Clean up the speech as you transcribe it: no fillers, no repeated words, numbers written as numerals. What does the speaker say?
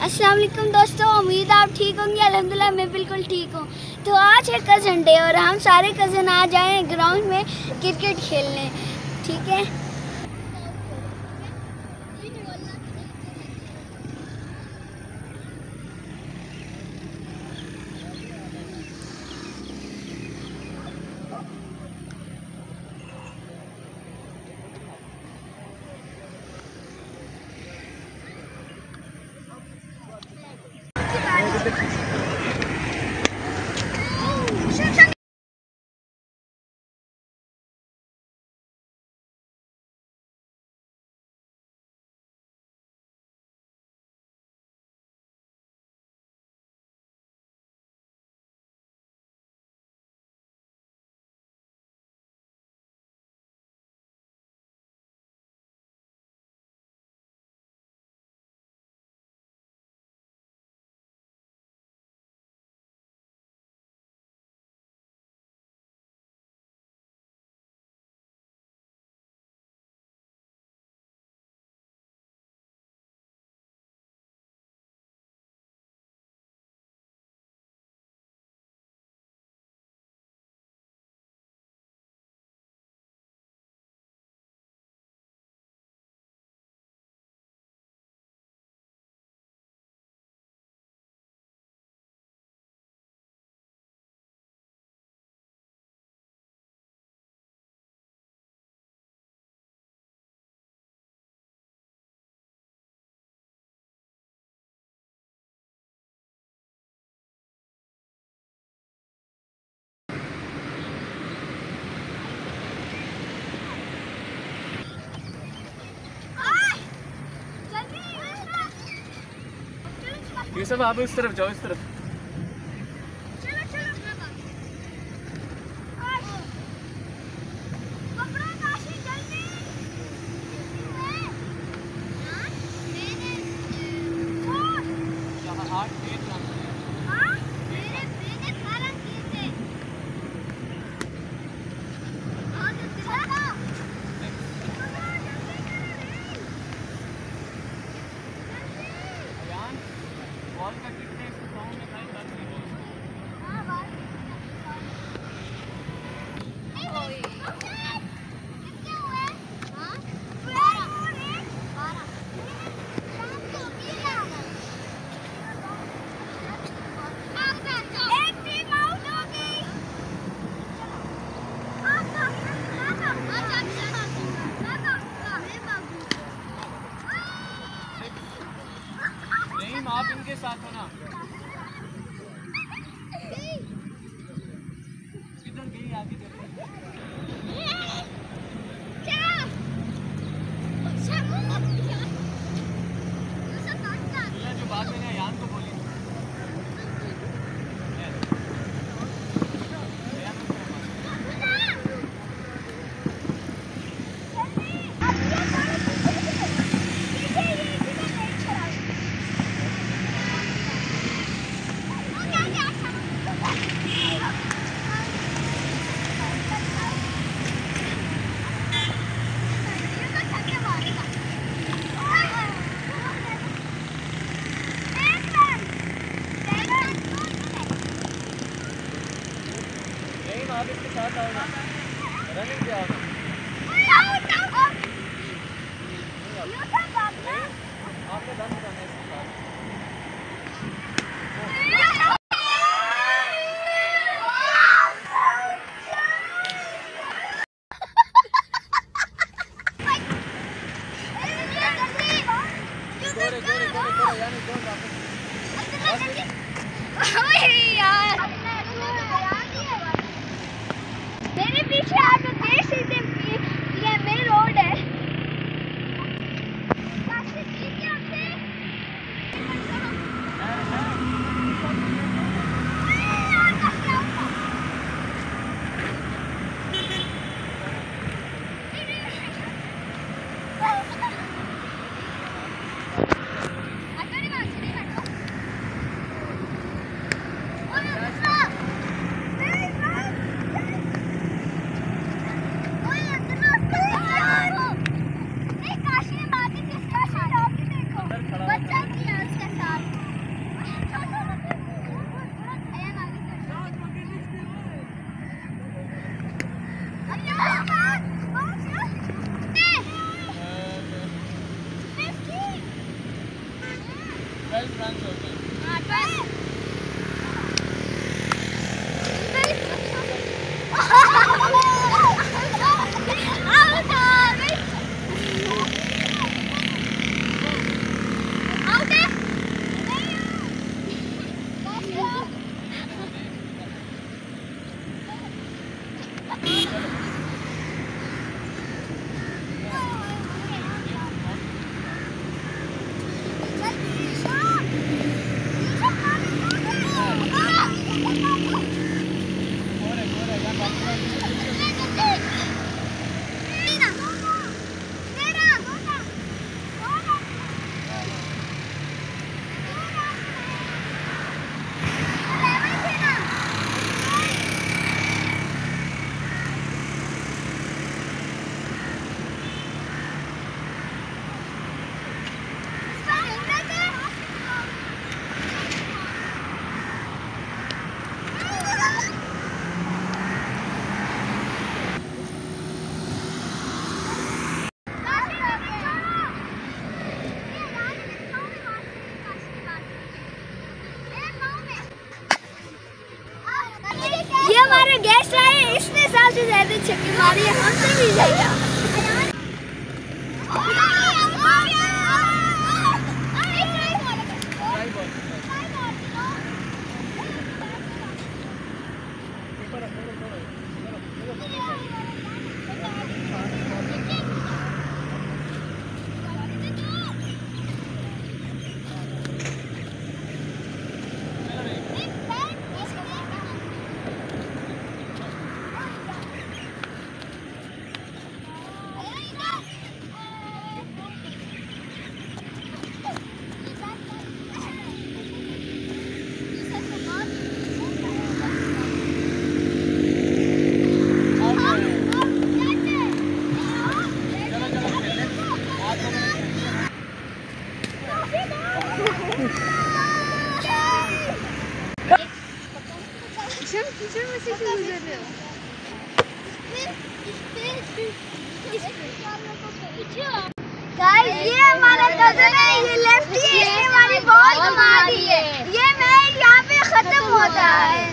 अस्सलाम वालेकुम दोस्तों, उम्मीद आप ठीक होंगे। अल्हम्दुलिल्लाह मैं बिल्कुल ठीक हूँ। तो आज है कज़न डे और हम सारे कज़न आ जाए ग्राउंड में क्रिकेट खेलने, ठीक है। यूसुफ आप इस तरफ जाओ, इस तरफ। बॉल का कितने इसको पाँव में खाई बात नहीं बोल। आप इनके साथ हो ना। किधर गई आगे जो बात मैंने यान को बोली। आप इसके साथ आओ ना, रनिंग पे आओ ना। आपने दम जाना है इसके साथ। मेरे पीछे आप देख सकते हैं, ये मेन रोड है। बच्चा किया उसके साथ। 12 रन हो गए। ये हमारा गेस्ट आए, इसने सबसे ज्यादा छक्के मारी है, हमसे भी ज्यादा। गाइस ये हमारा कजन है, ये लेफ्टी है, इसने हमारी बॉल घुमा दी है। ये मैच यहाँ पे खत्म होता है।